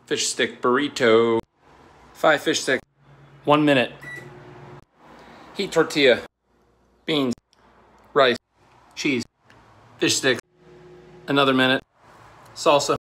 Fish stick burrito. 5 fish sticks. 1 minute. Heat tortilla. Beans. Rice. Cheese. Fish sticks. Another minute. Salsa.